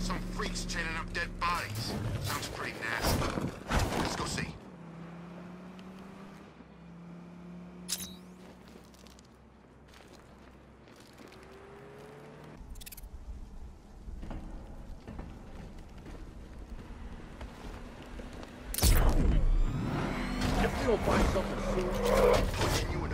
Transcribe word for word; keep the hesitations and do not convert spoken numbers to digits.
Some freaks chaining up dead bodies. Sounds pretty nasty. Let's go see. If we don't find something soon, pushing you